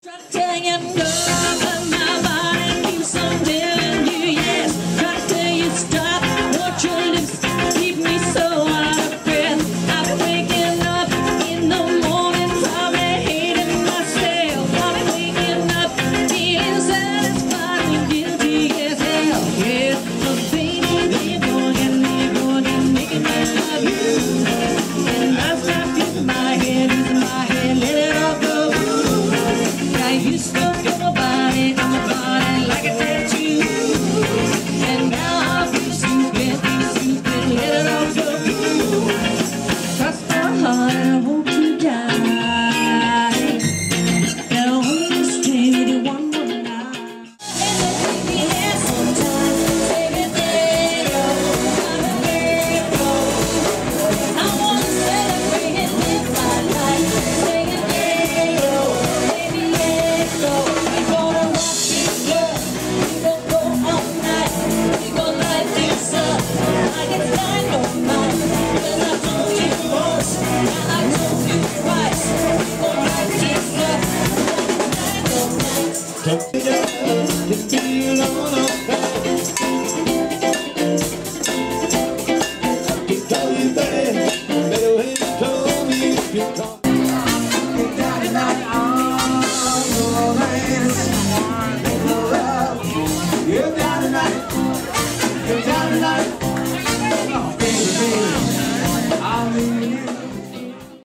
Telling him no, but my body keeps on telling you yes. Try to tell you stop, want your lips keep me so out of breath. I've been waking up in the morning, probably hating myself. I've been waking up feeling satisfied and guilty as hell. Yes, but baby, they're going and making me love you. And I stopped in my head, let it all go. I used to